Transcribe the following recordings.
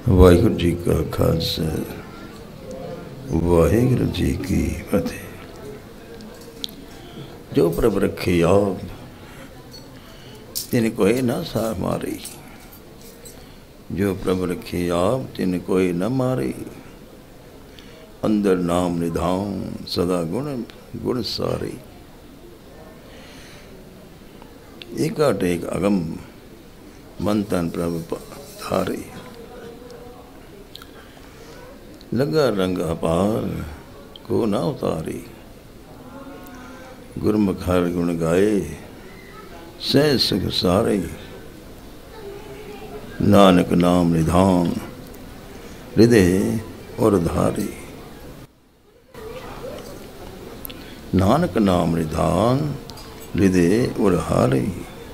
ਵਾਹਿਗੁਰੂ ਜੀ ਕਾ ਖਾਲਸਾ, ਵਾਹਿਗੁਰੂ ਜੀ ਕੀ ਫਤਿਹ। ਜੋ ਪ੍ਰਭ ਰੱਖੇ ਆਪ, ਤਿਨ ਕੋਈ ਨਾ ਸਾਰ ਮਾਰੀ। ਜੋ ਪ੍ਰਭ ਰੱਖੇ ਆਪ, ਤਿਨ ਕੋਈ ਨਾ ਮਾਰੀ। ਅੰਦਰ ਨਾਮ ਨਿਧਾਨ, ਸਦਾ ਗੁਣ ਗੁਣ ਸਾਰੀ। ਏਕਾ ਟੇਕ ਅਗਮ, ਮਨ ਤਨ ਪ੍ਰਭ ਧਾਰੀ। ਲਗਾ ਰੰਗ ਅਪਾਰ, ਕੋ ਨਾ ਉਤਾਰੀ। ਗੁਰਮੁਖ ਹਰਿ ਗੁਣ ਗਾਏ, ਸਹਿ ਸੁਖ ਸਾਰੇ। ਨਾਨਕ ਨਾਮ ਨਿਧਾਨ, ਹਿਰਦੇ ਔਰ ਧਾਰੀ। ਨਾਨਕ ਨਾਮ ਨਿਧਾਨ, ਹਿਰਦੇ ਔਰ ਹਾਰੀ।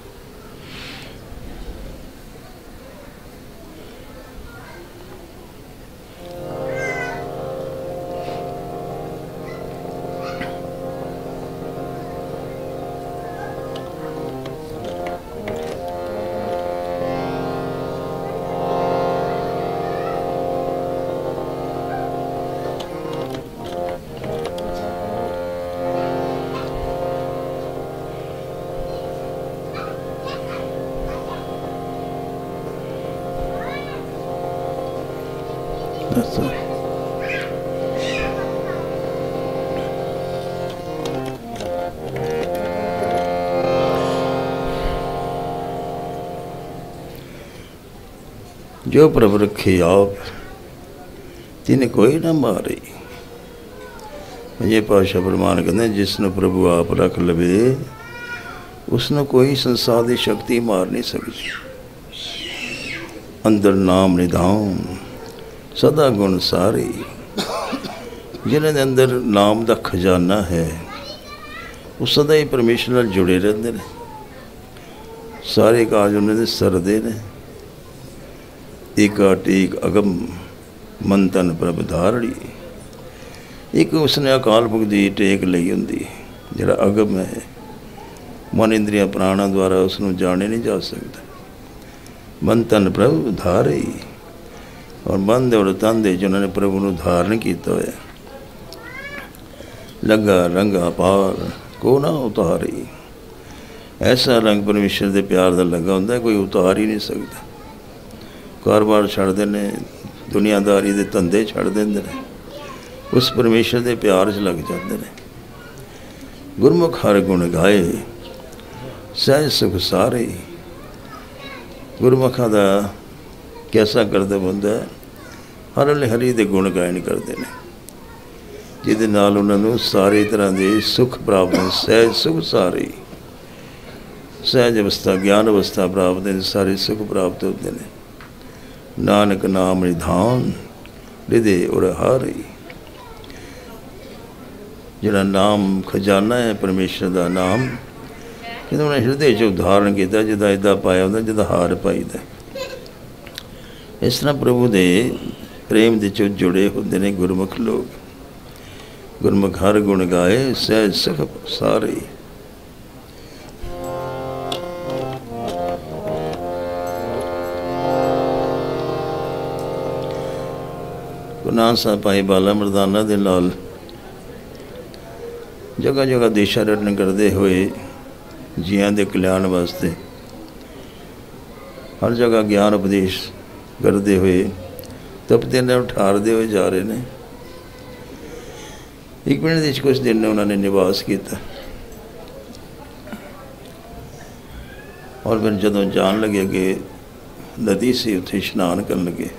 ਜੋ ਪ੍ਰਭ ਰੱਖੇ ਆਪ, ਤਿਨ ਕੋਈ ਨਾ ਮਾਰੇ। ਇਹ ਪਾਤਸ਼ਾਹ ਪ੍ਰਮਾਣ ਕਹਿੰਦੇ, ਜਿਸ ਨੂੰ ਪ੍ਰਭੂ ਆਪ ਰੱਖ ਲਵੇ, ਉਸ ਨੂੰ ਕੋਈ ਸੰਸਾਰ ਦੀ ਸ਼ਕਤੀ ਮਾਰ ਨਹੀਂ ਸਕਦੀ। ਅੰਦਰ ਨਾਮ ਨਿਧਾਨ, ਸਦਾ ਗੁਣ ਸਾਰੇ। ਜਿਹਨਾਂ ਦੇ ਅੰਦਰ ਨਾਮ ਦਾ ਖਜ਼ਾਨਾ ਹੈ, ਉਹ ਸਦਾ ਹੀ ਪਰਮੇਸ਼ਰ ਨਾਲ ਜੁੜੇ ਰਹਿੰਦੇ ਨੇ। ਸਾਰੇ ਕਾਜ ਉਹਨਾਂ ਦੇ ਸਰਦੇ ਨੇ। ਏਕਾ ਟੇਕ ਅਗਮ, ਮਨ ਤਨ ਪ੍ਰਭ ਧਾਰੜੀ। ਇੱਕ ਉਸਨੇ ਅਕਾਲ ਪੁਰਖ ਦੀ ਟੇਕ ਲਈ ਹੁੰਦੀ, ਜਿਹੜਾ ਅਗਮ ਹੈ। ਮਨ ਇੰਦਰੀਆਂ ਪ੍ਰਾਣਾਂ ਦੁਆਰਾ ਉਸਨੂੰ ਜਾਣੇ ਨਹੀਂ ਜਾ ਸਕਦਾ। ਮਨ ਤਨ ਪ੍ਰਭ ਧਾਰੇ। ਔਰ ਮਨ ਦੇ ਔਰ ਤਨ ਦੇ 'ਚ ਉਹਨਾਂ ਨੇ ਪ੍ਰਭੂ ਨੂੰ ਧਾਰਨ ਕੀਤਾ ਹੋਇਆ। ਲੱਗਾ ਰੰਗ ਅਪਾਰ, ਕੋ ਨਾ ਉਤਾਰੀ। ਐਸਾ ਰੰਗ ਪਰਮੇਸ਼ਰ ਦੇ ਪਿਆਰ ਦਾ ਲੱਗਾ ਹੁੰਦਾ, ਕੋਈ ਉਤਾਰ ਹੀ ਨਹੀਂ ਸਕਦਾ। ਕਾਰੋਬਾਰ ਛੱਡਦੇ ਨੇ, ਦੁਨੀਆਦਾਰੀ ਦੇ ਧੰਦੇ ਛੱਡ ਦਿੰਦੇ ਨੇ, ਉਸ ਪਰਮੇਸ਼ਰ ਦੇ ਪਿਆਰ 'ਚ ਲੱਗ ਜਾਂਦੇ ਨੇ। ਗੁਰਮੁਖ ਹਰਿ ਗੁਣ ਗਾਏ, ਸਹਿ ਸੁਖ ਸਾਰੇ। ਗੁਰਮੁਖਾਂ ਦਾ ਕੈਸਾ ਕਰਤੱਵ ਹੁੰਦਾ, ਹਰ ਵੇਲੇ ਹਰੀ ਦੇ ਗੁਣ ਗਾਇਨ ਕਰਦੇ ਨੇ, ਜਿਹਦੇ ਨਾਲ ਉਹਨਾਂ ਨੂੰ ਸਾਰੇ ਤਰ੍ਹਾਂ ਦੇ ਸੁੱਖ ਪ੍ਰਾਪਤ ਨੇ। ਸਹਿਜ ਸੁਖ ਸਾਰੇ। ਸਹਿਜ ਅਵਸਥਾ, ਗਿਆਨ ਅਵਸਥਾ ਪ੍ਰਾਪਤ ਨੇ, ਸਾਰੇ ਸੁੱਖ ਪ੍ਰਾਪਤ ਹੁੰਦੇ ਨੇ। ਨਾਨਕ ਨਾਮ ਨਿਧਾਨ, ਹਿਰਦੇ ਔਰ ਹਾਰੀ। ਜਿਹੜਾ ਨਾਮ ਖਜ਼ਾਨਾ ਹੈ ਪਰਮੇਸ਼ਰ ਦਾ ਨਾਮ, ਕਹਿੰਦੇ ਉਹਨੇ ਹਿਰਦੇ 'ਚ ਉਦਾਹਰਨ ਕੀਤਾ, ਜਿੱਦਾਂ ਇੱਦਾਂ ਪਾਇਆ ਹੁੰਦਾ ਜਿੱਦਾਂ ਹਾਰ ਪਾਈਦਾ। ਇਸ ਤਰ੍ਹਾਂ ਪ੍ਰਭੂ ਦੇ ਪ੍ਰੇਮ ਦੇ 'ਚ ਜੁੜੇ ਹੁੰਦੇ ਨੇ ਗੁਰਮੁਖ ਲੋਕ। ਗੁਰਮੁਖ ਹਰਿ ਗੁਣ ਗਾਏ, ਸਹਿਜ ਸੁਖ ਸਾਰੇ। ਗੁਰੂ ਨਾਨਕ ਸਾਹਿਬ ਭਾਈ ਬਾਲਾ ਮਰਦਾਨਾ ਦੇ ਨਾਲ ਜਗ੍ਹਾ ਜਗ੍ਹਾ ਦੇਸ਼ਾ ਰਟਨ ਕਰਦੇ ਹੋਏ, ਜੀਆਂ ਦੇ ਕਲਿਆਣ ਵਾਸਤੇ ਹਰ ਜਗ੍ਹਾ ਗਿਆਨ ਉਪਦੇਸ਼ ਕਰਦੇ ਹੋਏ, ਤਪਦੇ ਨੇ, ਉਠਾਰਦੇ ਹੋਏ ਜਾ ਰਹੇ ਨੇ। ਇੱਕ ਪਿੰਡ ਦੇ ਵਿੱਚ ਕੁਛ ਦਿਨ ਉਹਨਾਂ ਨੇ ਨਿਵਾਸ ਕੀਤਾ। ਔਰ ਫਿਰ ਜਦੋਂ ਜਾਣ ਲੱਗੇ ਕਿ ਨਦੀ ਸੀ, ਉੱਥੇ ਇਸ਼ਨਾਨ ਕਰਨ ਲੱਗੇ।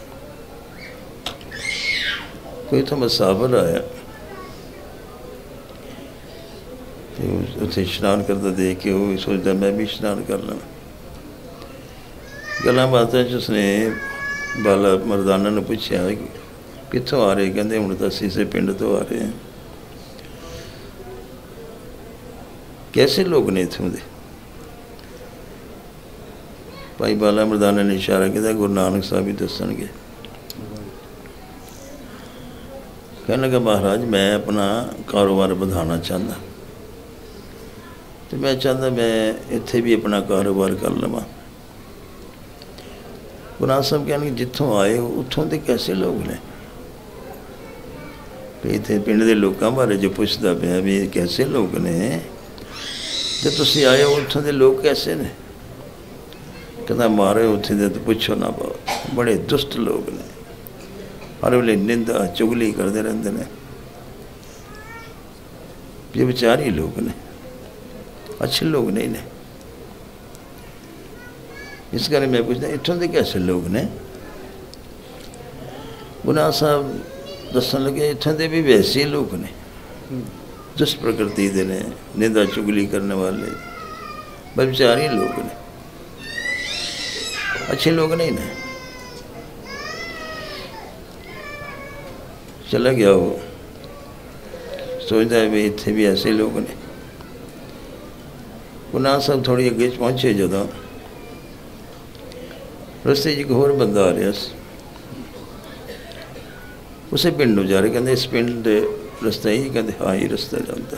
ਕੋਈ ਤਾਂ ਮੁਸਾਫਿਰ ਆਇਆ ਅਤੇ ਉੱਥੇ ਇਸ਼ਨਾਨ ਕਰਦਾ ਦੇਖ ਕੇ ਉਹ ਸੋਚਦਾ ਮੈਂ ਵੀ ਇਸ਼ਨਾਨ ਕਰ ਲਵਾਂ। ਗੱਲਾਂ ਬਾਤਾਂ 'ਚ ਉਸਨੇ ਬਾਲਾ ਮਰਦਾਨਾ ਨੂੰ ਪੁੱਛਿਆ, ਕਿੱਥੋਂ ਆ ਰਹੇ? ਕਹਿੰਦੇ ਹੁਣ ਤਾਂ ਅਸੀਂ ਇਸੇ ਪਿੰਡ ਤੋਂ ਆ ਰਹੇ ਹਾਂ। ਕੈਸੇ ਲੋਕ ਨੇ ਇੱਥੋਂ ਦੇ? ਭਾਈ ਬਾਲਾ ਮਰਦਾਨਾ ਨੇ ਇਸ਼ਾਰਾ ਕੀਤਾ, ਗੁਰੂ ਨਾਨਕ ਸਾਹਿਬ ਹੀ ਦੱਸਣਗੇ। ਕਹਿਣ ਲੱਗਾ, ਮਹਾਰਾਜ ਮੈਂ ਆਪਣਾ ਕਾਰੋਬਾਰ ਵਧਾਉਣਾ ਚਾਹੁੰਦਾ ਅਤੇ ਮੈਂ ਚਾਹੁੰਦਾ ਮੈਂ ਇੱਥੇ ਵੀ ਆਪਣਾ ਕਾਰੋਬਾਰ ਕਰ ਲਵਾਂ। गुरु नानक साहब कहने जितों आए हो उत्थों के कैसे लोग ने, भी इतने पिंड के लोगों बारे जो पूछता पाया भी कैसे लोग ने, जो तुम आए हो उत्थों के लोग कैसे ने। कहता मारे उत्थे दे तो पुछो ना पाओ, बड़े दुष्ट लोग ने, हर वेले निंदा चुगली करते रहते हैं, ये विचारी लोग ने, अच्छे लोग नहीं ने। इस करके मैं पूछता इतों के कैसे लोग ने। गुरु नानक साहब दसन लगे इतों के भी वैसे लोग ने, दुष्ट प्रकृति के ने, निंदा चुगली करने वाले विचारी लोग ने, अच्छे लोग नहीं ने। चला गया वो, सोचता है भी इतने भी ऐसे लोग ने। गुरु नानक साहब थोड़ी अगे पहुँचे जदों रस्ते एक होर बंदा आ रहा, उसे पिंड जा रहे, कहते इस पिंड के रस्ते ही, कहते हाँ ही रस्ता जाता।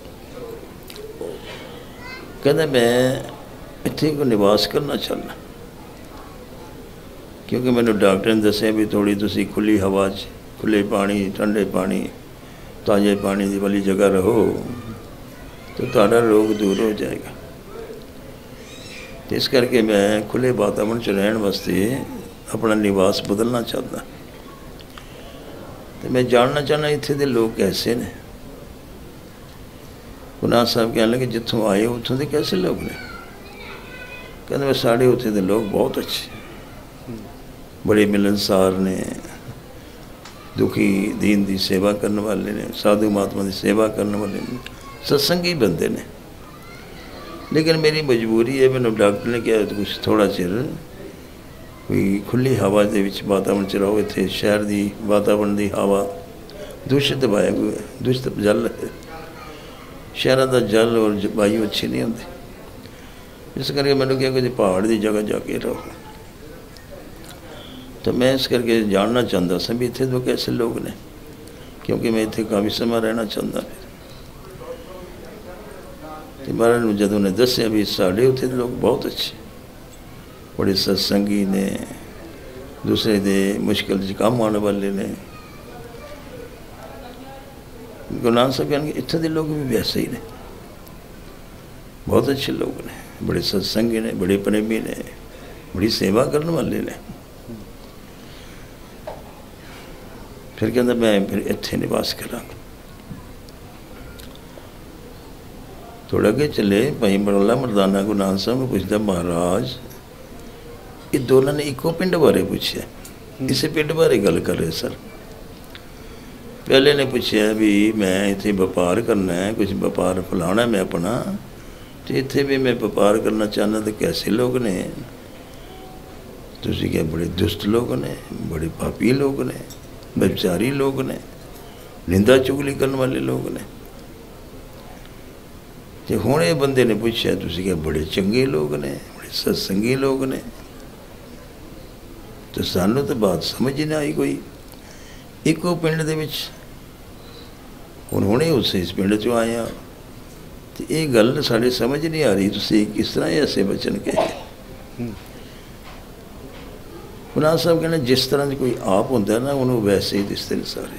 कहता मैं इत्थे को निवास करना चाहना, क्योंकि मैंने डॉक्टर ने दसिया भी थोड़ी तुसी खुली हवा च, खुले पानी, ठंडे पानी, ताजे पानी की वाली जगह रहो तो तुहाडा रोग दूर हो जाएगा। इस करके मैं खुले वातावरण च रहने वास्ते अपना निवास बदलना चाहता, तो मैं जानना चाहना इत्थे दे लोग कैसे ने। गुरु नानक साहब कहने लगे जितों आए हो उत्थों के कैसे लोग ने। कहते मैं साढ़े उत्थे दे लोग बहुत अच्छे, बड़े मिलनसार ने, दुखी दीन की सेवा करने वाले ने, साधु महात्मा की सेवा करने वाले ने, सत्संगी बंदे ने। लेकिन मेरी मजबूरी है, मैंने डॉक्टर ने कहा तो कुछ थोड़ा चिर कोई खुली हवा के वातावरण च रहो। इतने शहर की वातावरण की हवा दूषित वायु है, दूषित जल है, शहर का जल और वायु अच्छी नहीं होती। इस करके मैंने कहा कि पहाड़ की जगह जाके रहो। तो मैं इस करके जानना चाहता सा भी इतने तो कैसे लोग ने, क्योंकि मैं इतने काफ़ी समय रहना चाहता। तो महाराज ने जदों ने दसिया भी साढ़े उत्थे लोग बहुत अच्छे, बड़े सत्संगी ने, दूसरे दे मुश्किल च काम आने वाले ने। गुरु नानक साहब कहने इत्थे दे लोग भी वैसे ही ने, बहुत अच्छे लोग ने, बड़े सत्संगी ने, बड़े प्रेमी ने, बड़ी सेवा करने वाले ने। फिर कहता मैं फिर इत्थे निवास करांगा। थोड़ा अगे चले, भाई बड़ौला मरदाना गुरु नानक साहब ने पूछता महाराज ये दोनों ने इको पिंड बारे पूछा, इस पिंड बारे गल कर रहे सर। पहले ने पूछा भी मैं इतने व्यापार करना है, कुछ व्यापार फैलाना मैं अपना, तो इतने भी मैं व्यापार करना चाहना, तो कैसे लोग ने। तुसी क्या बड़े दुष्ट लोग ने, बड़े पापी लोग ने, व्यभिचारी लोग ने, निंदा चुगली करने वाले लोग ने। तो हुण ये बंदे ने पूछा तुसी क्या बड़े चंगे लोग ने, बड़े सत्संगी लोग ने। तो सानू तो बात समझ ही ना आई कोई। इको पिंड दे विच हुणे उस इस पिंड चों आए हाँ, तो ये गल साढ़े समझ नहीं आ रही तुसी किस तरह ऐसे बचन कहे। गुरु नानक साहब कहने जिस तरह कोई आप होंदा ना उन्होंने वैसे ही दिसते हैं सारे।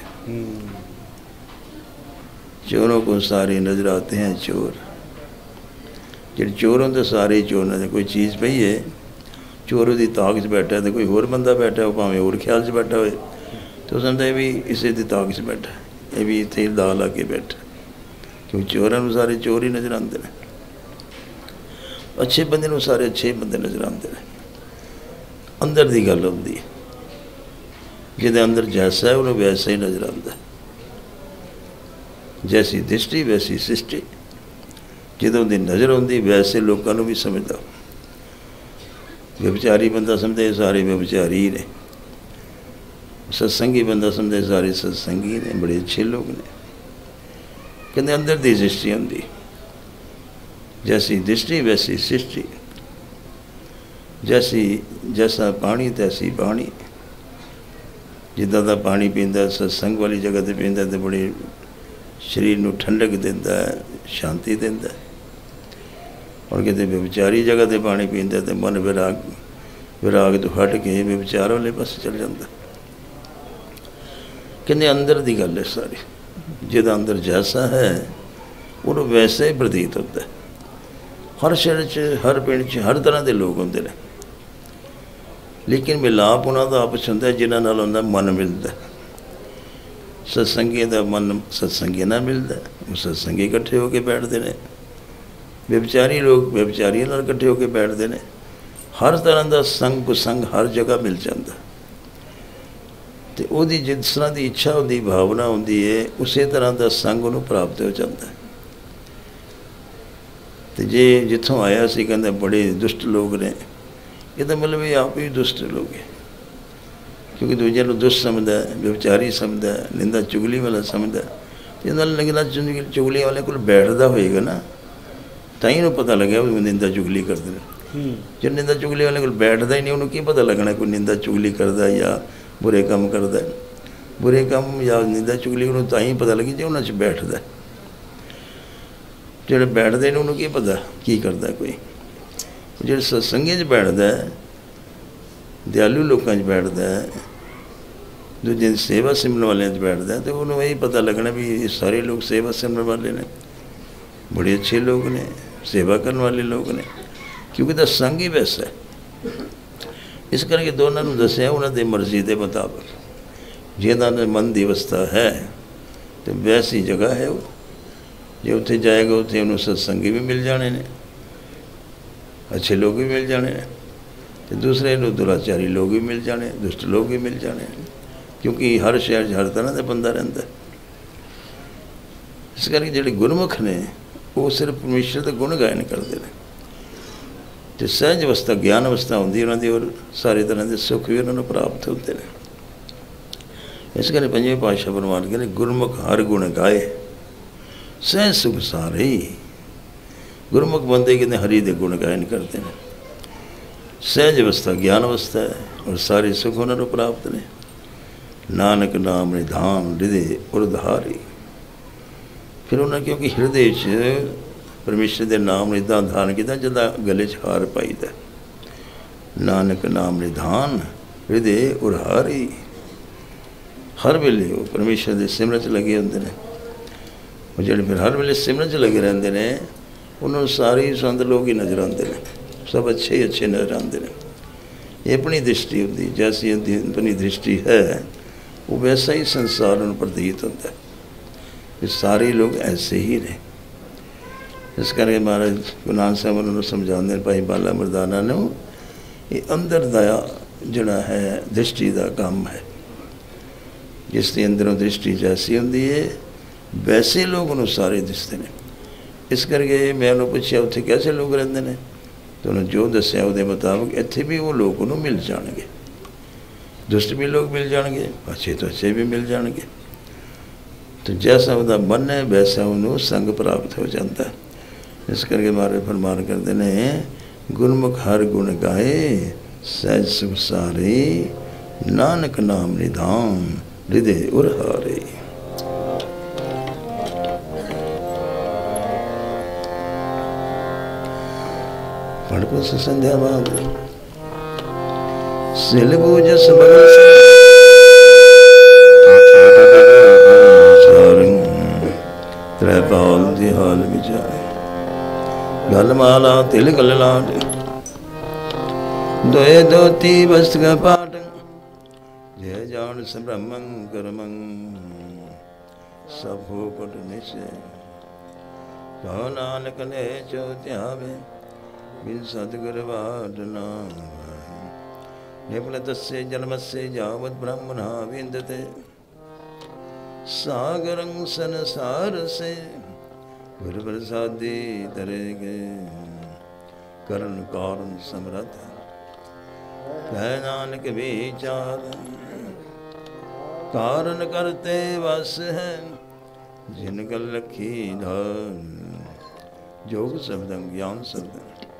चोरों को सारे नजर आते हैं चोर, जो चोर होंगे सारे चोर ने। कोई चीज़ पई है, चोर उसकी ताक च बैठा है, तो कोई होर बंदा बैठा है, भावें होर ख्याल च बैठा हो, तो समझता भी इसे की ताक च बैठा है, ये भी इतने दा ला के बैठा, क्योंकि चोरों को सारे चोर ही नजर आते हैं, अच्छे बंदे को सारे अच्छे बंदे नजर आते हैं। अंदर की गल होती है, जिहदे अंदर जैसा है उन्हें वैसा ही नजर आता है। जैसी दृष्टि वैसी सृष्टि, जिदों की नज़र आती वैसे लोगों को भी समझता। व्यभिचारी बंदा समझे सारे व्यभिचारी ने, सत्संगी बंदा समझे सारे सत्संगी ने, बड़े अच्छे लोग ने। कहते अंदर की दृष्टि होती, जैसी दृष्टि वैसी सृष्टि, जैसा पानी तैसी पानी। जिदा का पानी पींदा सत्संग वाली जगह पर पींदा तो बड़े शरीर को ठंडक देता है, शांति देता है। और कहते व्यभिचारी जगह पर पानी पींदा तो मन ਵਿਰਾਗ ਤੋਂ ਹਟ ਕੇ ਵਿਚਾਰ ਵਾਲੇ ਪਾਸੇ ਚੱਲ ਜਾਂਦਾ। ਕਹਿੰਦੇ ਅੰਦਰ ਦੀ ਗੱਲ ਹੈ ਸਾਰੀ, ਜਿਹਦਾ ਅੰਦਰ ਜੈਸਾ ਹੈ ਉਹਨੂੰ ਵੈਸਾ ਹੀ ਪ੍ਰਤੀਤ ਹੁੰਦਾ। ਹਰ ਸ਼ਹਿਰ 'ਚ, ਹਰ ਪਿੰਡ 'ਚ ਹਰ ਤਰ੍ਹਾਂ ਦੇ ਲੋਕ ਹੁੰਦੇ ਨੇ, ਲੇਕਿਨ ਮਿਲਾਪ ਉਹਨਾਂ ਦਾ ਆਪਸ ਹੁੰਦਾ ਜਿਨ੍ਹਾਂ ਨਾਲ ਉਹਨਾਂ ਦਾ ਮਨ ਮਿਲਦਾ। ਸਤਸੰਗੀ ਦਾ ਮਨ ਸਤਸੰਗੀ ਨਾਲ ਮਿਲਦਾ, ਉਹ ਸਤਸੰਗੀ ਇਕੱਠੇ ਹੋ ਕੇ ਬੈਠਦੇ ਨੇ। ਵਿਚਾਰੀ ਲੋਕ ਵਿਚਾਰੀਆਂ ਨਾਲ ਇਕੱਠੇ ਹੋ ਕੇ ਬੈਠਦੇ ਨੇ। ਹਰ ਤਰ੍ਹਾਂ ਦਾ ਸੰਗ ਕੁਸੰਗ ਹਰ ਜਗ੍ਹਾ ਮਿਲ ਜਾਂਦਾ। ਅਤੇ ਉਹਦੀ ਜਿਸ ਤਰ੍ਹਾਂ ਦੀ ਇੱਛਾ ਹੁੰਦੀ, ਭਾਵਨਾ ਹੁੰਦੀ ਹੈ, ਉਸੇ ਤਰ੍ਹਾਂ ਦਾ ਸੰਗ ਉਹਨੂੰ ਪ੍ਰਾਪਤ ਹੋ ਜਾਂਦਾ। ਅਤੇ ਜੇ ਜਿੱਥੋਂ ਆਇਆ ਸੀ ਕਹਿੰਦਾ ਬੜੇ ਦੁਸ਼ਟ ਲੋਕ ਨੇ, ਇਹਦਾ ਮਤਲਬ ਇਹ ਆਪ ਹੀ ਦੁਸ਼ਟ ਲੋਕ ਹੈ, ਕਿਉਂਕਿ ਦੂਜਿਆਂ ਨੂੰ ਦੁਸ਼ਟ ਸਮਝਦਾ, ਵਿਚਾਰੀ ਸਮਝਦਾ, ਨਿੰਦਾ ਚੁਗਲੀ ਵਾਲਾ ਸਮਝਦਾ। ਇਹ ਨਾਲ ਲੱਗਦਾ ਚੁਗਲੀ ਵਾਲੇ ਕੋਲ ਬੈਠਦਾ ਹੋਏਗਾ ਨਾ, ਤਾਂ ਹੀ ਉਹਨੂੰ ਪਤਾ ਲੱਗਿਆ ਵੀ ਨਿੰਦਾ ਚੁਗਲੀ ਕਰਦੇ ਨੇ। ਜੇ ਨਿੰਦਾ ਚੁਗਲੀ ਵਾਲੇ ਕੋਲ ਬੈਠਦਾ ਹੀ ਨਹੀਂ, ਉਹਨੂੰ ਕੀ ਪਤਾ ਲੱਗਣਾ ਕੋਈ ਨਿੰਦਾ ਚੁਗਲੀ ਕਰਦਾ ਜਾਂ ਬੁਰੇ ਕੰਮ ਕਰਦਾ। ਬੁਰੇ ਕੰਮ ਜਾਂ ਨਿੰਦਾ ਚੁਗਲੀ ਉਹਨੂੰ ਤਾਂ ਹੀ ਪਤਾ ਲੱਗੀ ਜੇ ਉਹਨਾਂ 'ਚ ਬੈਠਦਾ। ਜਿਹੜੇ ਬੈਠਦੇ ਨੇ ਉਹਨੂੰ ਕੀ ਪਤਾ ਕੀ ਕਰਦਾ ਕੋਈ। ਜਿਹੜੇ ਸਤਸੰਗੀਆਂ 'ਚ ਬੈਠਦਾ, ਦਿਆਲੂ ਲੋਕਾਂ 'ਚ ਬੈਠਦਾ, ਦੂਜੇ ਦੀ ਸੇਵਾ ਸਿਮਰਨ ਵਾਲਿਆਂ 'ਚ ਬੈਠਦਾ, ਅਤੇ ਉਹਨੂੰ ਇਹ ਪਤਾ ਲੱਗਣਾ ਵੀ ਇਹ ਸਾਰੇ ਲੋਕ ਸੇਵਾ ਸਿਮਰਨ ਵਾਲੇ ਨੇ, ਬੜੇ ਅੱਛੇ ਲੋਕ ਨੇ, ਸੇਵਾ ਕਰਨ ਵਾਲੇ ਲੋਕ ਨੇ, ਕਿਉਂਕਿ ਤਾਂ ਸੰਗ ਹੀ ਵੈਸਾ ਹੈ। ਇਸ ਕਰਕੇ ਦੋਨਾਂ ਨੂੰ ਦੱਸਿਆ ਉਹਨਾਂ ਦੀ ਮਰਜ਼ੀ ਦੇ ਮੁਤਾਬਕ, ਜਿਹਨਾਂ ਦੇ ਮਨ ਦੀ ਅਵਸਥਾ ਹੈ ਅਤੇ ਵੈਸੀ ਜਗ੍ਹਾ ਹੈ ਉਹ। ਜੇ ਉੱਥੇ ਜਾਏਗਾ ਉੱਥੇ ਉਹਨੂੰ ਸਤਸੰਗੀ ਵੀ ਮਿਲ ਜਾਣੇ ਨੇ, ਅੱਛੇ ਲੋਕ ਵੀ ਮਿਲ ਜਾਣੇ ਨੇ, ਅਤੇ ਦੂਸਰੇ ਨੂੰ ਦੁਰਾਚਾਰੀ ਲੋਕ ਵੀ ਮਿਲ ਜਾਣੇ, ਦੁਸ਼ਟ ਲੋਕ ਵੀ ਮਿਲ ਜਾਣੇ, ਕਿਉਂਕਿ ਹਰ ਸ਼ਹਿਰ 'ਚ ਹਰ ਤਰ੍ਹਾਂ ਦਾ ਬੰਦਾ ਰਹਿੰਦਾ। ਇਸ ਕਰਕੇ ਜਿਹੜੇ ਗੁਰਮੁਖ ਨੇ ਉਹ ਸਿਰਫ ਪਰਮੇਸ਼ਰ ਦੇ ਗੁਣ ਗਾਇਨ ਕਰਦੇ ਨੇ, ਅਤੇ ਸਹਿਜ ਅਵਸਥਾ ਗਿਆਨ ਅਵਸਥਾ ਹੁੰਦੀ ਉਹਨਾਂ ਦੀ, ਔਰ ਸਾਰੇ ਤਰ੍ਹਾਂ ਦੇ ਸੁੱਖ ਵੀ ਉਹਨਾਂ ਨੂੰ ਪ੍ਰਾਪਤ ਹੁੰਦੇ ਨੇ। ਇਸ ਕਰਕੇ ਪੰਜਵੇਂ ਪਾਤਸ਼ਾਹ ਫਰਮਾਨ ਕਹਿੰਦੇ ਗੁਰਮੁਖ ਹਰ ਗੁਣ ਗਾਏ ਸਹਿਜ ਸੁਖ ਸਾਰੇ। ਗੁਰਮੁਖ ਬੰਦੇ ਕਹਿੰਦੇ ਹਰੀ ਦੇ ਗੁਣ ਗਾਇਨ ਕਰਦੇ ਨੇ। ਸਹਿਜ ਅਵਸਥਾ ਗਿਆਨ ਅਵਸਥਾ ਹੈ, ਔਰ ਸਾਰੇ ਸੁੱਖ ਉਹਨਾਂ ਨੂੰ ਪ੍ਰਾਪਤ ਨੇ। ਨਾਨਕ ਨਾਮ ਨਿਧਾਨ ਹਿਰਦੇ ਉਰਧਾਰੀ। ਫਿਰ ਉਹਨਾਂ ਕਿਉਂਕਿ ਹਿਰਦੇ 'ਚ ਪਰਮੇਸ਼ਰ ਦੇ ਨਾਮ ਨੂੰ ਇੱਦਾਂ ਧਾਰਨ ਕੀਤਾ ਜਿੱਦਾਂ ਗਲੇ 'ਚ ਹਾਰ ਪਾਈਦਾ। ਨਾਨਕ ਨਾਮ ਨਿਧਾਨ ਹਿਰਦੇ ਉਰਹਾਰੀ। ਹਰ ਵੇਲੇ ਉਹ ਪਰਮੇਸ਼ਰ ਦੇ ਸਿਮਰਨ 'ਚ ਲੱਗੇ ਹੁੰਦੇ ਨੇ। ਉਹ ਜਿਹੜੇ ਫਿਰ ਹਰ ਵੇਲੇ ਸਿਮਰਨ 'ਚ ਲੱਗੇ ਰਹਿੰਦੇ ਨੇ, ਉਹਨਾਂ ਨੂੰ ਸਾਰੇ ਹੀ ਸੰਤ ਲੋਕ ਹੀ ਨਜ਼ਰ ਆਉਂਦੇ ਨੇ, ਸਭ ਅੱਛੇ ਹੀ ਅੱਛੇ ਨਜ਼ਰ ਆਉਂਦੇ ਨੇ। ਇਹ ਆਪਣੀ ਦ੍ਰਿਸ਼ਟੀ ਹੁੰਦੀ, ਜੈਸੀ ਆਪਣੀ ਦ੍ਰਿਸ਼ਟੀ ਹੈ ਉਹ ਵੈਸਾ ਹੀ ਸੰਸਾਰ ਨੂੰ ਪ੍ਰਤੀਤ ਹੁੰਦਾ ਕਿ ਸਾਰੇ ਲੋਕ ਐਸੇ ਹੀ ਨੇ। ਇਸ ਕਰਕੇ ਮਹਾਰਾਜ ਗੁਰੂ ਨਾਨਕ ਸਾਹਿਬ ਉਹਨਾਂ ਨੂੰ ਸਮਝਾਉਂਦੇ ਨੇ, ਭਾਈ ਬਾਲਾ ਮਰਦਾਨਾ ਨੂੰ, ਇਹ ਅੰਦਰ ਦਾ ਜਿਹੜਾ ਹੈ ਦ੍ਰਿਸ਼ਟੀ ਦਾ ਕੰਮ ਹੈ। ਜਿਸ ਦੇ ਅੰਦਰੋਂ ਦ੍ਰਿਸ਼ਟੀ ਜੈਸੀ ਹੁੰਦੀ ਹੈ ਵੈਸੇ ਲੋਕ ਉਹਨੂੰ ਸਾਰੇ ਦਿਸਦੇ ਨੇ। ਇਸ ਕਰਕੇ ਮੈਂ ਉਹਨੂੰ ਪੁੱਛਿਆ ਉੱਥੇ ਕੈਸੇ ਲੋਕ ਰਹਿੰਦੇ ਨੇ, ਅਤੇ ਉਹਨੂੰ ਜੋ ਦੱਸਿਆ ਉਹਦੇ ਮੁਤਾਬਕ ਇੱਥੇ ਵੀ ਉਹ ਲੋਕ ਉਹਨੂੰ ਮਿਲ ਜਾਣਗੇ। ਦੁਸ਼ਟ ਵੀ ਲੋਕ ਮਿਲ ਜਾਣਗੇ, ਅੱਛੇ ਤੋਂ ਅੱਛੇ ਵੀ ਮਿਲ ਜਾਣਗੇ। ਅਤੇ ਜੈਸਾ ਉਹਦਾ ਮਨ ਹੈ ਵੈਸਾ ਉਹਨੂੰ ਸੰਗ ਪ੍ਰਾਪਤ ਹੋ ਜਾਂਦਾ। ਇਸ ਕਰਕੇ ਮਹਾਰਾਜ ਫਰਮਾਨ ਕਰਦੇ ਨੇ ਗੁਰਮੁਖ ਹਰ ਗੁਣ ਗਾਏ ਸਹਿਜ ਸੁਖ ਸਾਰੇ। ਨਾਨਕ ਨਾਮ ਨਿਧਾਨ ਹਿਰਦੇ ਉਰਹਾਰੇ। ਪੜ੍ਹ ਪੋ ਸੰਧਿਆ ਬਾਦ ਸਿਲ ਬੂਝਸ ਬਗਲ ਤ੍ਰੈ ਪਾਲ ਦੀ ਹਾਲ ਵਿਚਾਰੇ। ਗਲ ਮਾਲਾ ਤਿਲ ਗਲ ਲਾਟ ਦੋਏ ਦੋਤੀ ਵਸਤਕ ਪਾਟ। ਜੈ ਜਾਣ ਸਬ੍ਰਹਮੰ ਕਰਮੰ ਸਭ ਹੋ ਕੁਟ ਨਿਸ਼ਚੈ। ਕਹੋ ਨਾਨਕ ਨੇ ਚੋ ਧਿਆਵੇ ਬਿਨ ਸਤਿਗੁਰ ਬਾਟ ਨਾ ਪਾਏ। ਨਿਪਲ ਦਸੇ ਜਨਮਸੇ ਜਾਵਤ ਬ੍ਰਹਮਣਾ ਵਿੰਦਤੇ। ਸਾਗਰੰ ਸੰਸਾਰ ਸੇ ਗੁਰ ਪ੍ਰਸਾਦੀ ਤਰੇਗੇ। ਕਰਨ ਕਾਰਨ ਸਮਰਥ ਕਹਿ ਨਾਨਕ ਵਿਚਾਰ। ਕਾਰਨ ਕਰਤੇ ਵਸ ਹੈ ਜਿਨ ਗਲ ਲਖੀ ਧਾਰ। ਜੋਗ ਸ਼ਬਦੰ ਗਿਆਨ ਸ਼ਬਦੰ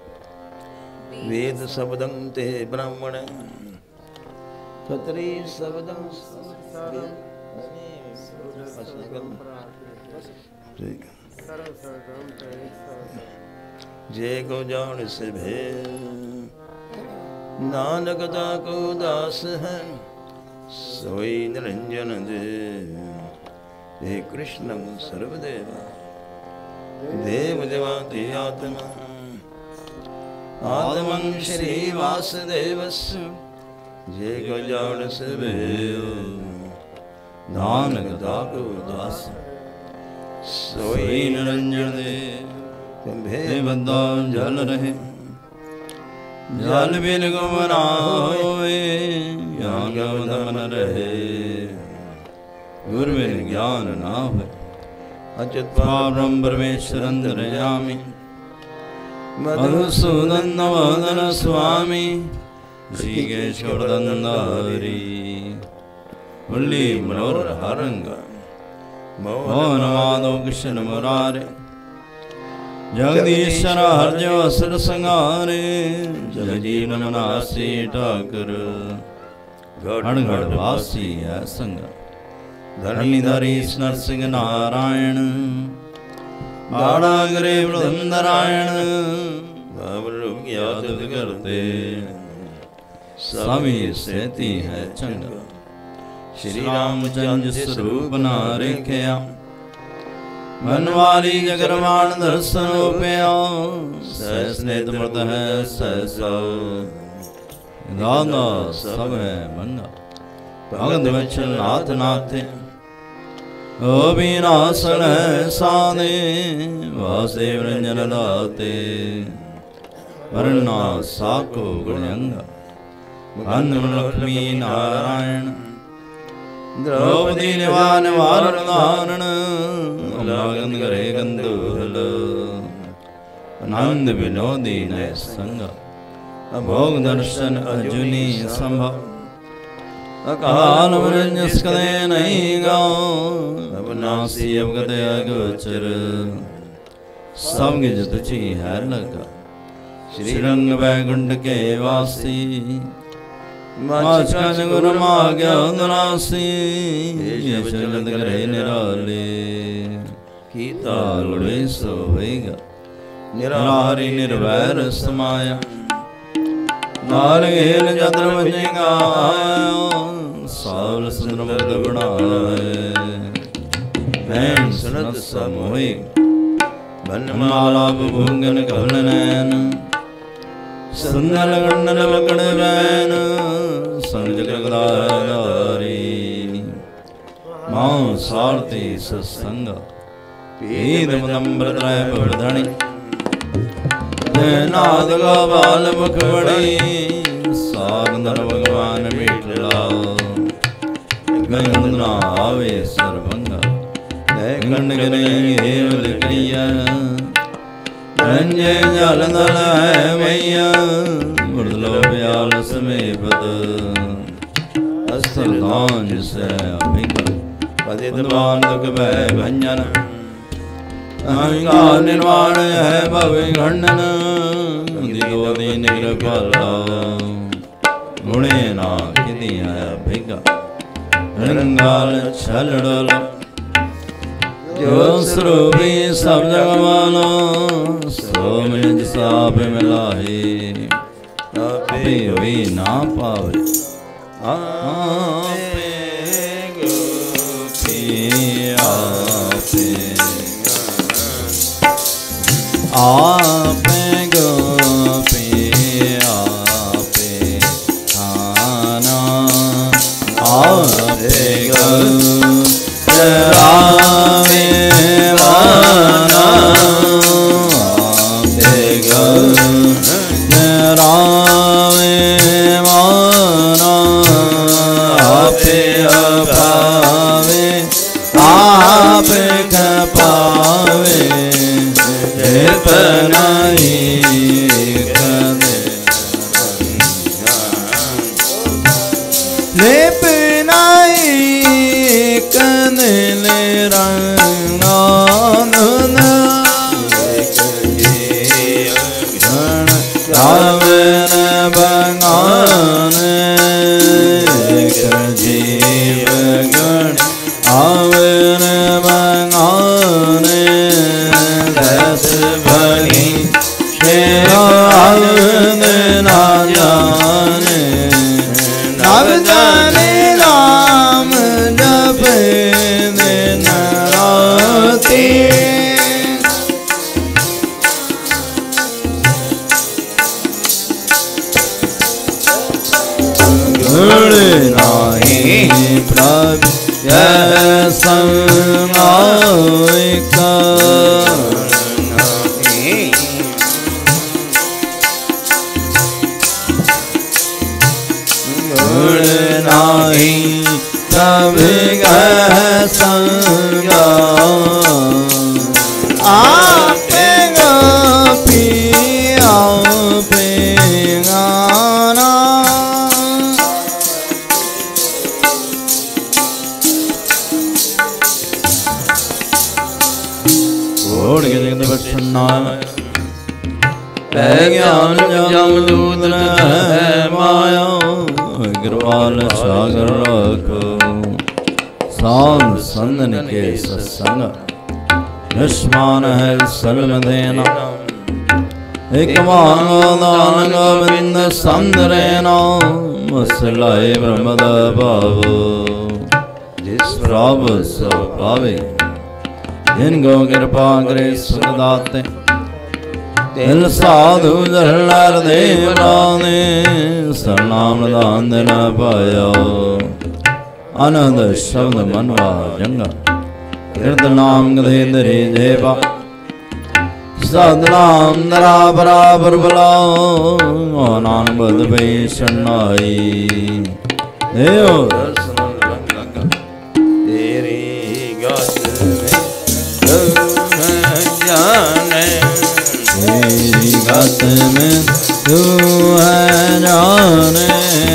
ਵੇਦ ਸ਼ਬਦੰ ਤੇ ਬ੍ਰਾਹਮਣ। ਖਤਰੀ ਸ਼ਬਦੰ ਜੇ ਕੋ ਜਾਣ ਸੇ ਭੇ नानक ताको दास है सोई निरंजन देव। हे कृष्णं सर्वदेवा देव देवाति आत्मा आत्मं श्री वासुदेवस्य जे गजान सेवयो। नानक ताको दास सोई निरंजन देव। हे बंदा जल रहे जल बिन गुमरा होए, ज्ञान गम न रहे गुर बिन ज्ञान ना होए। अच्युत ब्रह्म परमेश्वर अंतर्यामी मधुसूदन वदन स्वामी ऋषिकेश वरदंदारी मुरली मनोहर हरंग मोहन माधव कृष्ण मुरारे जगदीश्वर हरजो असुर संहारे। जगजीवन मनासी ठाकुर गढ़ वासी है संग धरणीधरी नरसिंह नारायण बाड़ा गरीब नारायण याद करते स्वामी सेती है चंगा। श्री रामचंद्र स्वरूप ना रेख्या मनवारी जगरमान दर्शन उपया। सहस नेत मृत है सहसा दादा सब है मंगा। भगत वचन नाथ नाथे अविनाशन है साधे वासुदेव रंजन दाते वरना साको गुणयंगा। लक्ष्मी नारायण द्रौपदी निवान वारण धारण लागन करे गंधुल आनंद विनोदी नय संगा। भोग दर्शन अर्जुनी संभव अकाल वरण्य कदे नहीं गाओ। अवनासी अवगत अगोचर सब गिज तुझी है लगा। श्री रंग वैकुंठ के वासी माचकन गुरु माग्या उदरासी। चलत करे निराले कीता लुड़े सो होएगा। निराहारी निर्वैर समाया नार घेल चंद्र बजेगा। सावल सुंदर मुक्त बनाए नैन सुनत समोहि बनमाला भूंगन कमल नैन। सुंदर गंडन बकड़ बैन संग जगदारी मां सारथी सत्संग। पीद मदम्बर त्रय वर्धनी नाद गोपाल मुख बड़ी। सारंदर भगवान मिटला गंगना आवे सरभंगा। गंड गिरे क्रिया रंजे जल दल है मैया। मुरलो ब्याल समेपत अस्थल से अभिंग। पतित बांधक भय भंजन अहंकार निर्वाण है भवे खंडन। दो दिन कृपाला गुणे ना किति है भिगा। रंगाल छल डोलो जो स्वरूपी सब जग मानो। सो मिल साप मिलाए आपे हुई ना पावे। आपे गोपी आपे गोपी आपे खाना। आपे रावे माना। आपे रावे माना। आपे अभावे आप खपावे। पनाई ले पनाई कनले रंगान रावण भगवान जीव गण आवन भगवान भगी शेर आवन ना जान। जाने नाम जपे दिन राति गुण नाही प्रभु समायिका गुण नाही प्रभु संगा आपे गोपी आपे गाना ज्ञान जमदूत है माया कृपाल सागर रखो साध संदन के सत्संग निष्मान है सर्व देना एक मांगो दान गोविंद संदरेना मसलाए ब्रह्मद भावो जिस प्रभु सो पावे जिनको कृपा करे सुख दाते दिल साधु जहर देवराने सरनाम दान न पाया आनंद शब्द मनवा जंगा कीर्त नाम गधे दरे जेबा सदनाम दरा बराबर बुलाओ नान बद पे शरणाई देव दर्शन तेरी गात जाने तेरी गात में तू है जाने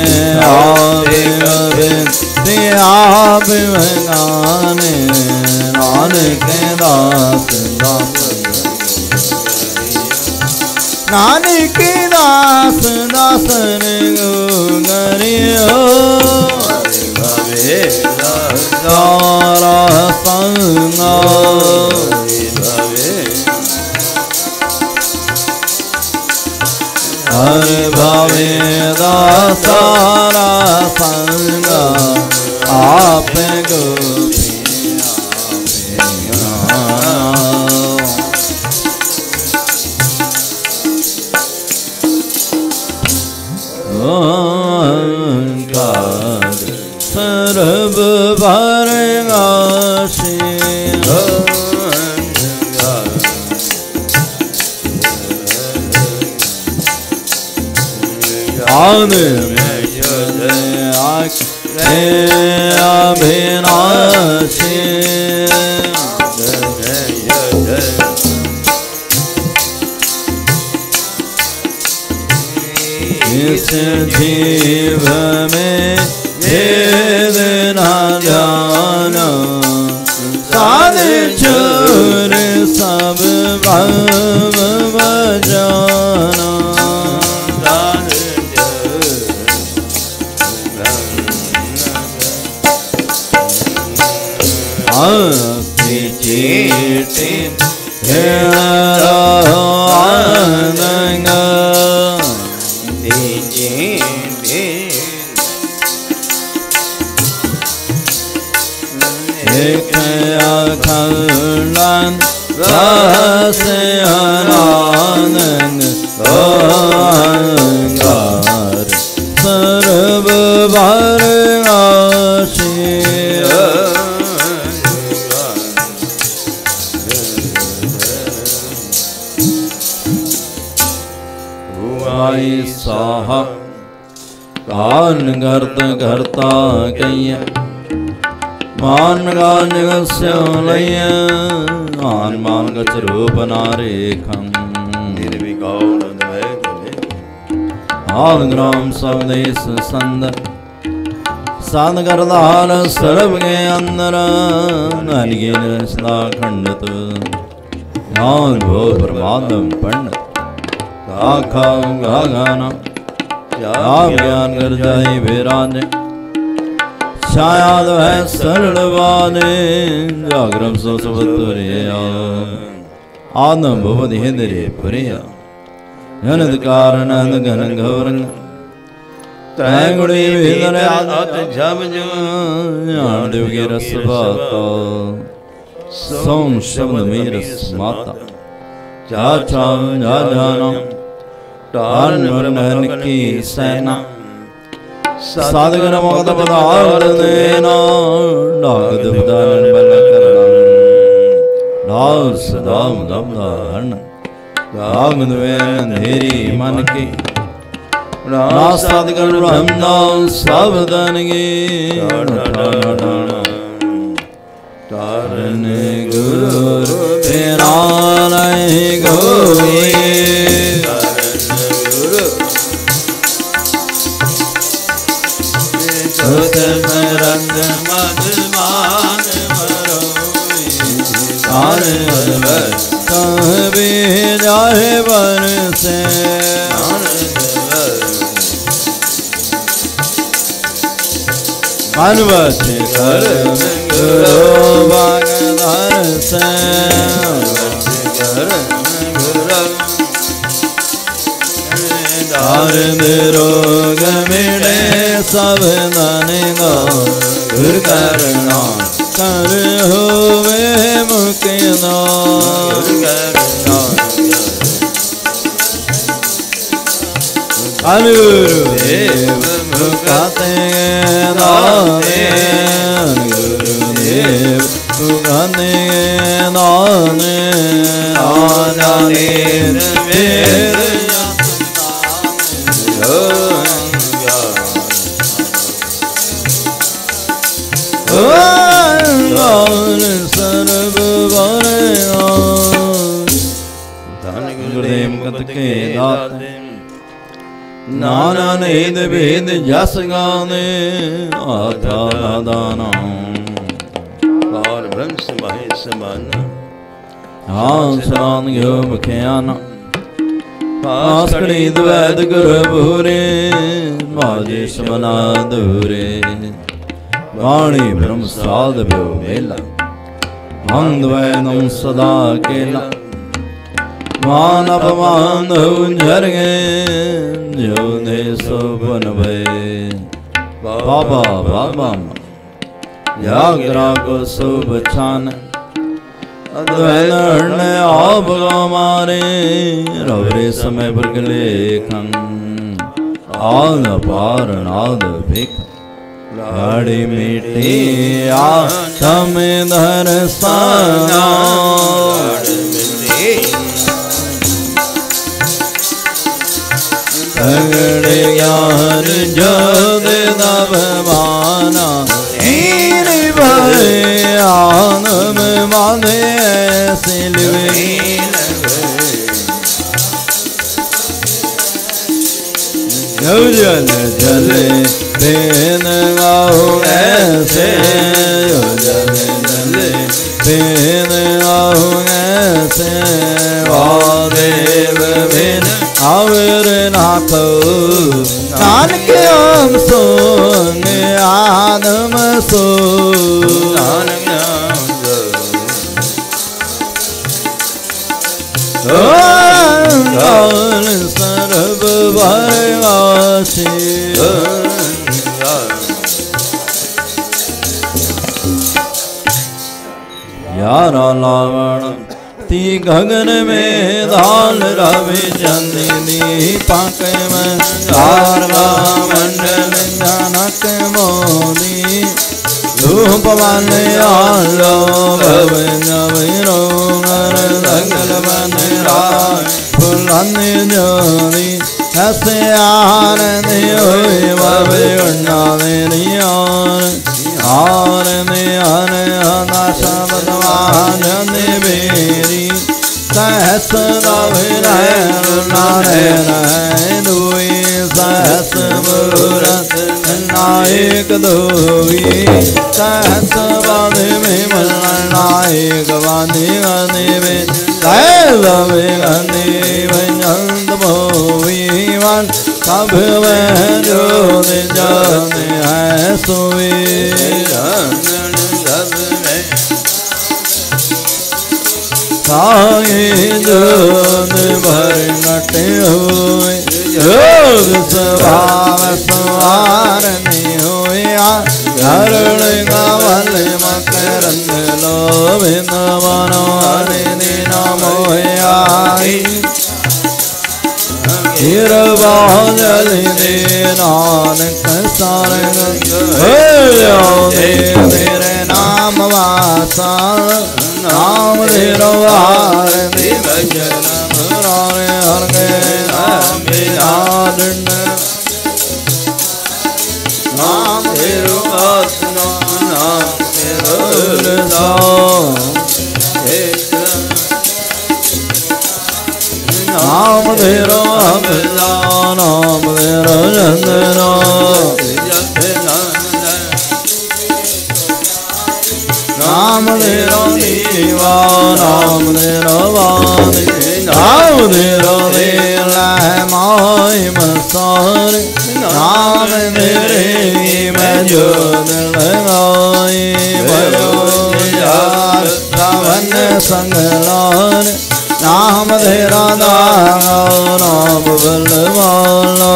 आप गाने नानक दास नानक दास दासन गरियो सारा संगा हर भावे दासारा संगा आप गोपी सर्व भरगासी आन अभिनाशी इस जीव में भेद न जाना साध छोर सब भव बजाना आपकी चीटी खंडन रस आनंद ओंकार सर्व भरगासी साहा कान गर्त घरता कहिया मान गान गस्यो लैया मान मान गच रूप नारे खम निर्विकाल आन ग्राम सब देश संद साध करदार सर्व के अंदर नलगे निरसदा खंडत ज्ञान भो प्रमादम पंडित आखा गाना ज्ञान कर जाए विराज छायाद है सरल वाने जागरम सो सुभतुरिया आदम भवद हिंदरे पुरिया जनद कारण घन घवरंग ਤੈ ਗੁਣੀ ਵਿਦਰ ਅਤ ਜਬ ਜਮ ਦੇਵ ਕੇ ਰਸ ਬਾਤਾ ਸੋਮ ਸ਼ਬਦ ਮੇਰਸ ਮਾਤਾ ਜਾ ਚਾ ਜਾ ਜਾਨਾ ਤਾਰਨ ਵਰਨ ਕੀ ਸੈਨਾ ਸਾਧਗਨ ਮੁਕਤ ਪਦਾਰਥ ਦੇਨਾ ਨਾਗਦ ਬਦਾਨ ਬਲ ਕਰਨਾ ਨਾਮ ਸਦਾ ਮੁਦਮ ਧਾਰਨ ਨਾਗਦ ਵੇ ਅੰਧੇਰੀ ਮਨ ਕੀ ਨਾ ਸਾਧਗਨ ਬ੍ਰਹਮ ਨਾਮ ਸਾਵਧਨ ਗੇ ਤਾਰਨ ਗੁਰੂ ਤੇਰਾ ਲੈ ਗੋਏ रंग मधमान मरोए जाहे वन से मनवच कर बागधर से रोग मिले सब नानेगा गुर करना कर होवे मुक्ना गुरुदेव मुकाते नाने गुरुदेव मुकाते नाने आजाने मेरे सर्व धन गुरुदेव कत के दाते नाना नेद भेद जस गाने आधा दाना और ब्रह्म महेश समाना हाँ समान गो मुखियाना पासकड़ी द्वैत गुरु भूरे माजे समना दूरे वाणी ब्रह्म साध भ्यो मेला मंद वैनम सदा केला मान अपमान झर गए जो ने सोपन भय बाबा बाबा जागरा को शुभ छान अद्वैन आप मारे रवरे समय पर लेखन आद पार नाद भिख गाड़ी मिट्टी आत्म धर साना तगड़े ज्ञान जोद दबमाना हीरे भरे आनम माने सिलवे जल जले पेन गाओ ऐसे जल जले पेन गाओ ऐसे वादेव बिन आवर नाथो नानक हम सोंग आदम सो नानक सर्व भयवासी यारा लावण ती गगन में दाल रवि चंदनी पाक में तारा मंडल जनक मोदी धूप वन आलो भवन वीरो नर दंगल मन राय फुलन जोरी ऐसे आरती हुई बाबे उन्ना मेरी आर में आना शब्द वाजने मेरी सहस नारे दुई सहस मूरत नायक दोई सहस बाधे में नायक बाधे गाने में लवे गाने वंत भोवी वन सब वह जो जाने है सोए साए जोन भर नटे हुए स्वभाव सवार नहीं होया हरण गवल मकरंद लोभित मनो निदिन मोया जलि दे नानक सारंग तेरे नाम वासा नाम तेरो वार भजन मुरारे हर गए नाम नाम तेरो आत्मा नाम तेरो नाम तेरो अमला नाम तेरो चंदना नाम तेरो दीवा नाम तेरो वाणी नाम तेरो दिल माय मसार नाम तेरे मैं जो दिल लगाए भयो यार रावण संग लान नाम तेरा नाम बलवानो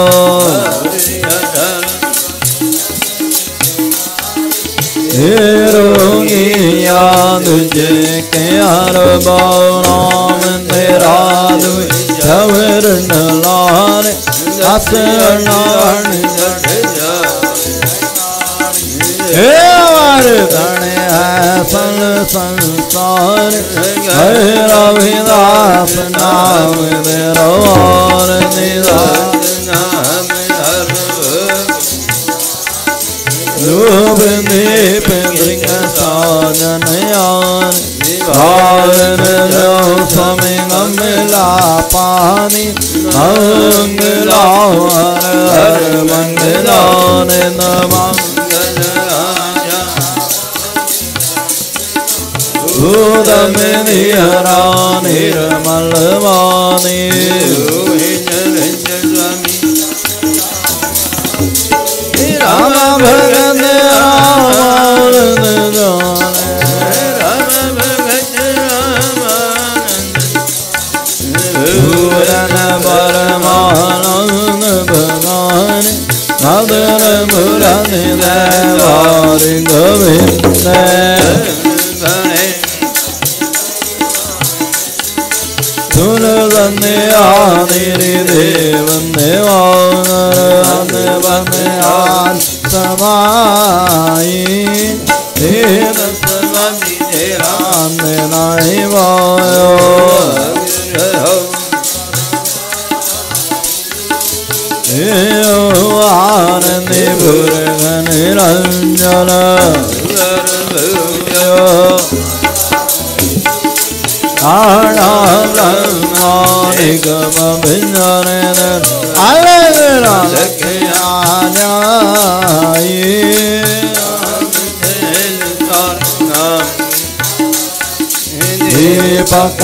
रोगी याद जे के हर नाम तेरा दुर लान दस नान धन है सन संसार रविदास नाम तेरो निदान रूप दीप दृंग साजन यान जो समय मिला पानी मंगला हर मंगला उदम निहरा निर्मल वाणी राम भगत पूरन परमानंद भगवान मदन मुरन देवार गोविंद सुन बंदे आदि देव देवान बंदे आन समाई देव समाधि तेरा नहीं वायो आनंद भुरगन रंजन निगम भिंजन दीपक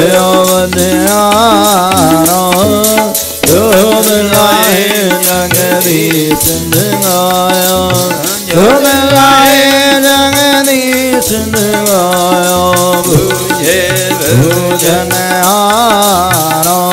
जगदीश जगदीश भूजन आरो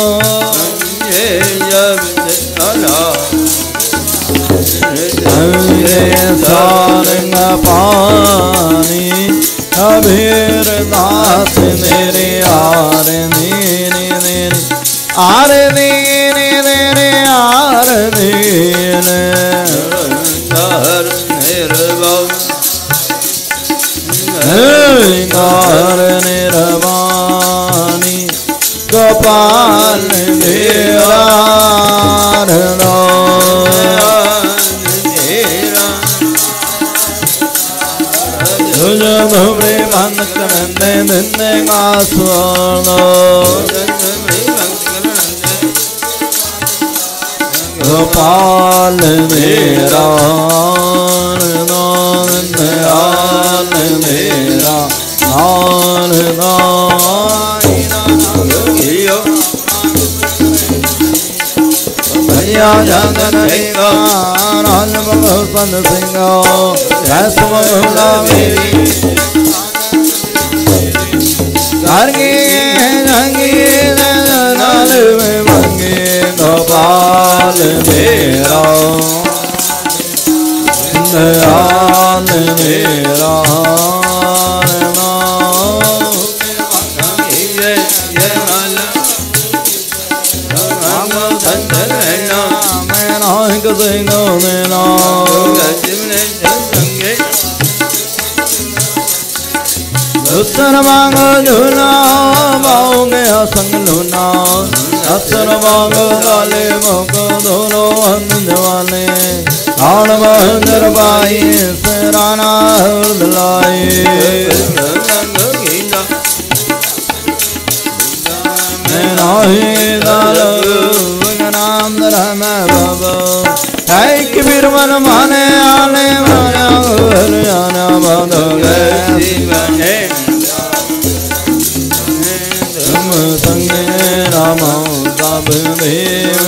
सारंग पानी कबीर दास मेरे आर नीरे आर नीरे आर नीरे नार निर्वाणी गोपाल देवार भ्रे मन करने निन्ने का सोनो गोपाल मेरा नान मेरा नान भैया जगन राज भगवान सिंह मंगे गोपाल पाल मेरा दयाल मेरा असर मांग झूला बाओ गया संग लूना असर मांग डाले मोक दोनों अंजवाले आड़ बहंदर बाई सराना हृदय नाम धर्म बाबा कबीर मन माने आने माना हरियाणा बदले तुम संगे राम सब देव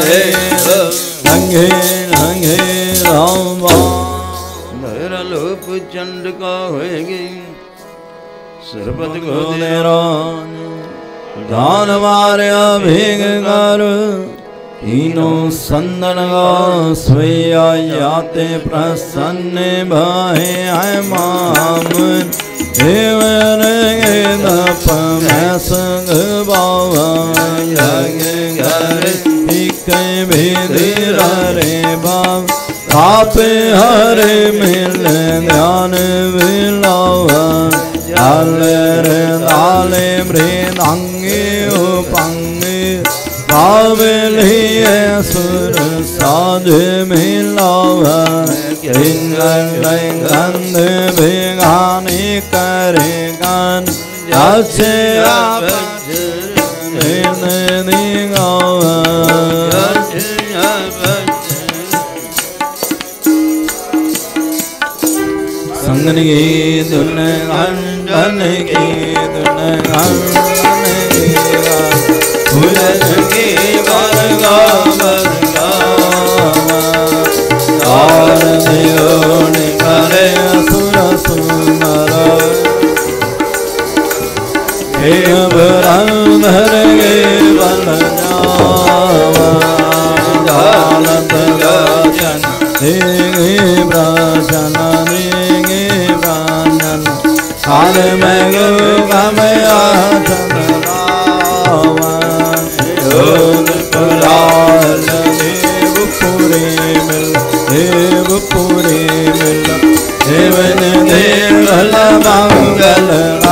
संगे संगे राम मेरा लोप चंड का होएगी सरपत को दान मार्या भेग कर तीनों संदन स्वया याते प्रसन्न भाई है माम देवन दप में संग बाबा घर एक भेद रे बाब आप हरे मिल ध्यान बिलावा दाले मृदंगे उपंगे कावलिए सुर साध मिलावा गंध भेगाने करे गान अच्छे संगन की धुन घन की धुन फूलन की बरगा बरगा और दियोन करे असुर सुमर हे ब्रह्मर गे बल जालत गजन हे ब्रजन काल में गो गमया चंद्रावन देवपुरी मिल देवपुरी मिल देवन देवल मंगल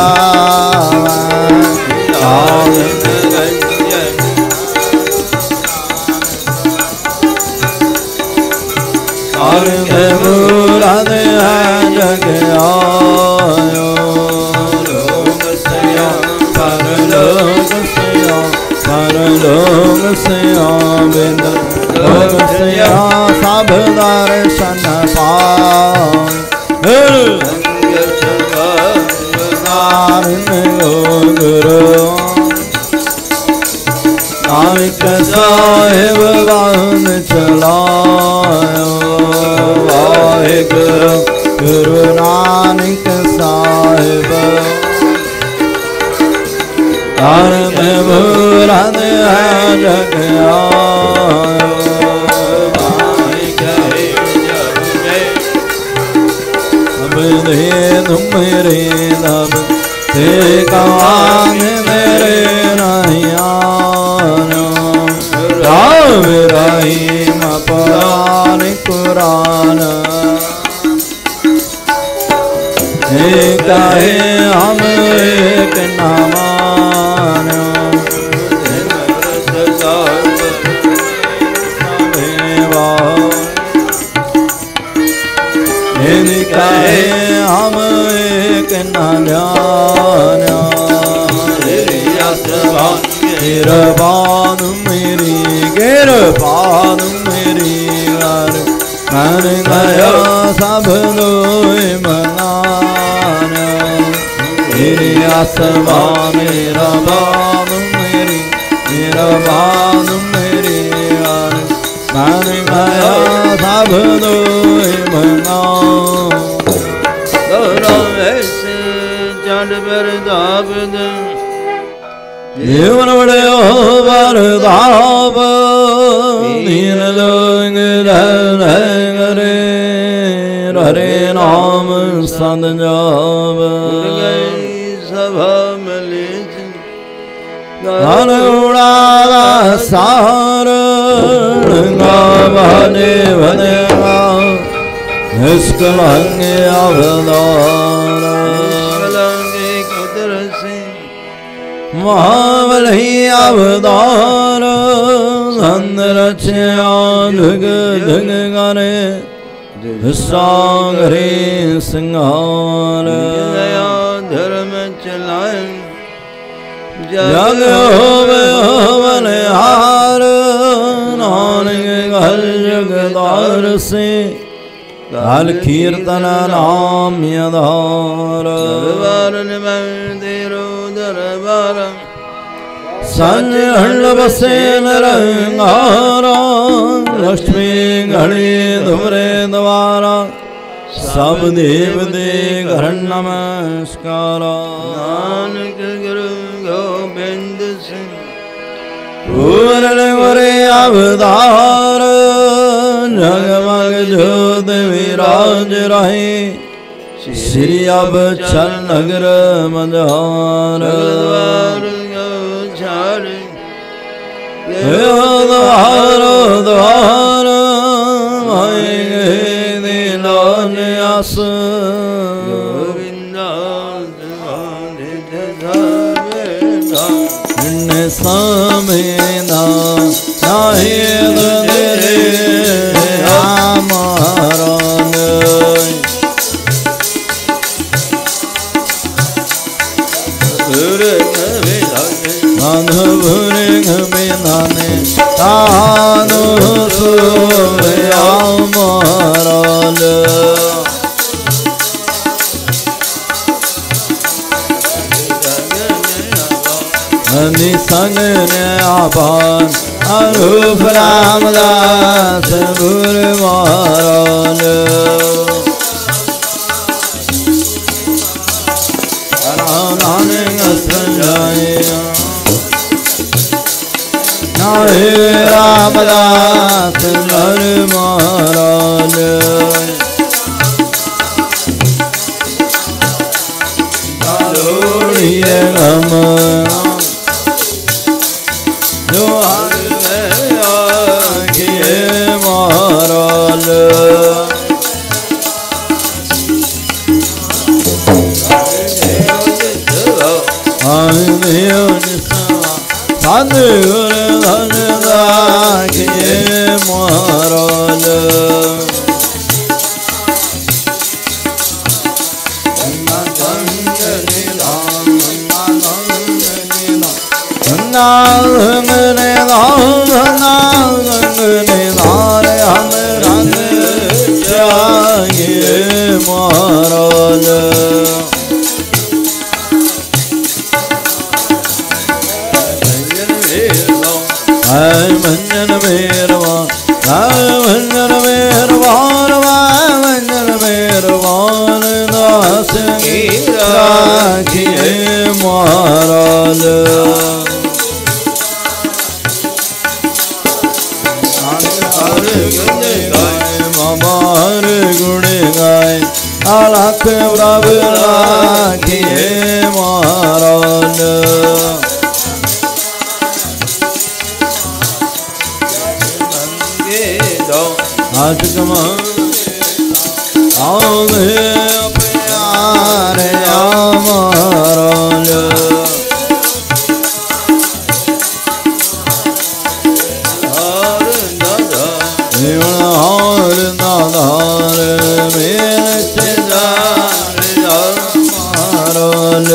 मुराद जग आयो परलोक से आविद लोक से सब दर्शन पाए गुरु नानक साहिब बांध चलायो वाहिगुरु गुरु नानक साहिब धर्म मुराद है जग अब दे तुम मेरे नब ते कान मेरे नैया राम रहीम पुराण कुरान एक है हम एक नामान हम एक नान गिरबान मेरी गिरबान मेरी मन गया सब लोग मनान मेरी आसमां मेरा बान मेरी मेरा बान मेरी मन गया सब लोग मनान चंड बरदाब जीवन बड़े बरदाब हरे नाम सद जाव गई सभा मिली धन उड़ावा सार गावा देव देवा निष्कलंग अवतार महाबली अवतार धन रचया जुग जुग करे सागरे सिंगार धर्म चलाए जग होवे बलिहार नानक घर जगदार से काल कीर्तन नाम यधार दरबार मंदिरो दरबार संहल बसे नरंगारा लक्ष्मी घड़ी धुमरे द्वारा सब देव दे घर नमस्कारा नानक गुरु गोविंद सिंह पूर्ण गोरे अवतार जगमग ज्योत विराज रहे श्री अब चल नगर मजार द्वार छाड़ द्वार द्वार दिलान आस गोविंदा सामेना नाहिद तेरे हमारा नान भुरंग में नाने तानो सोवे हमारा संग ने आभान अरूप रामदास गुर महाराज नानक संजय नाहे रामदास गुर महाराज लोड़िए गम जो आखिए महाराज साध गुरु धन राखिए महाराज नांगने नारे हम रंग चाहिए महाराज मंजन मेरवा मंजन मेरवान मंजन मेरवान दास राखिए महाराज मामार गुण गाय अलख प्रभु राखिए महाराज आज कमा प्यारे महाराज हार नादार मेरे महाराज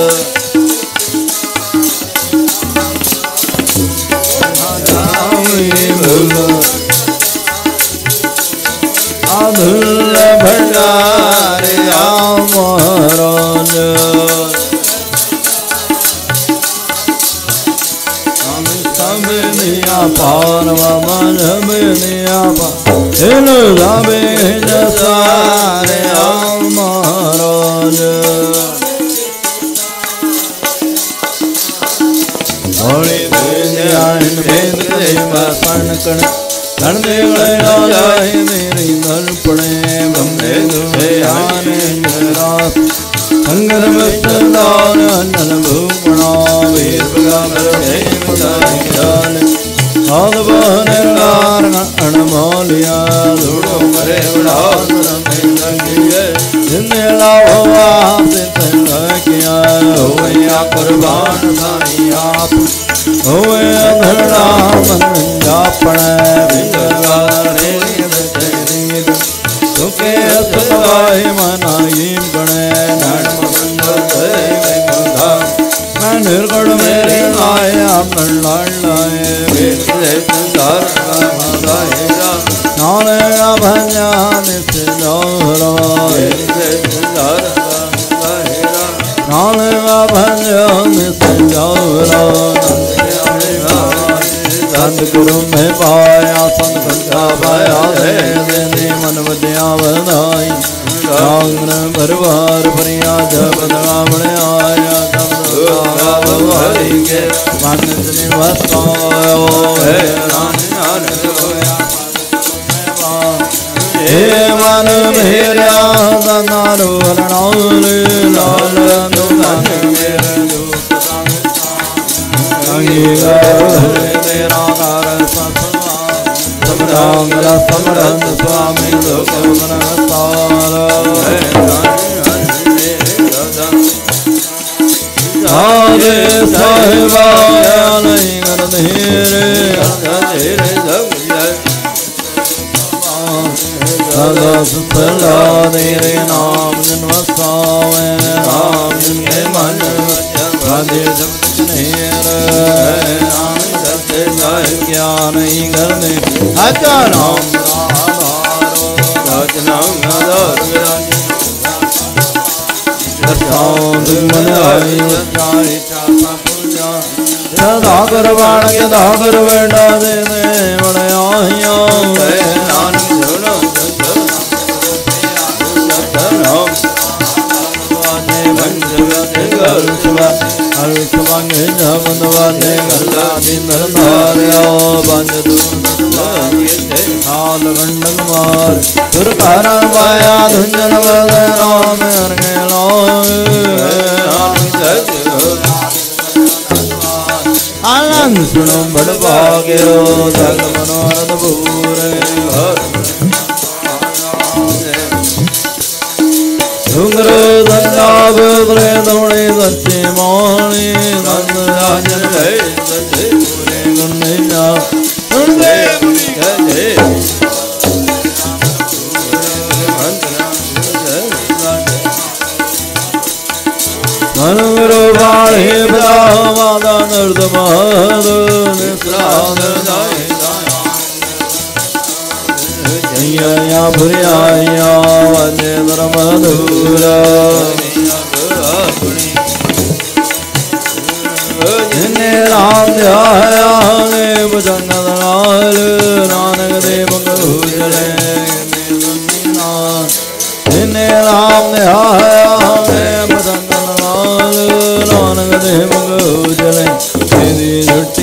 अधुल भंडारे महाराज सब निया पार मन निया पार सारे महाराज होली कण देवड़े राजाए मेरी नरपणे ब्रह्मे संगर मस्तदान अनल भूमणा वीर साध बहन अणमोलिया धूड़ो मरे जिन्हें लाभवा किया होया कुर्बान साई आप होए अधड़ा मन जापण सुखे असवाय मनाईम गणे मैं निर्गुण मेरे आया लाए नाले भजन से नाले भजन से संत गुरु में पाया संत गंगा पाया मन बदिया बधाई सांग्र भरवार परिया जब बदलावण आया के मन निवासायो है हे मन मेरा नारो नाल लाल मेरा कार समरांगला समरंद स्वामी लोकमनतार आरे साहिबा नहीं कर धीरे सदा सुफला तेरे नाम जन्मसावे नाम जिनके मन राधे जगत नेर नाम सत्य क्या नहीं करने अच्छा नाम नाम दागर बाण के दागर बेटा दे बड़ाइया माया धुंजन आनंद सुनो बड़ भाग्यो जग मनोरथ पूरे डूंगरो धन्नाभ बड़े दौड़े सच्चे माने नंद राजन गए सच्चे पूरे गुणैया सुनते मनोरो बाणे बदा मादा नर्द महद निस्राद या भुरिया वजे धर्म धूर जिन्हें राम ध्याया भुजंग दलाल नानक देव मंगूजले जिन्हें राम ध्याया भुजंग दलाल नानक देव मंगूजले झुट्टी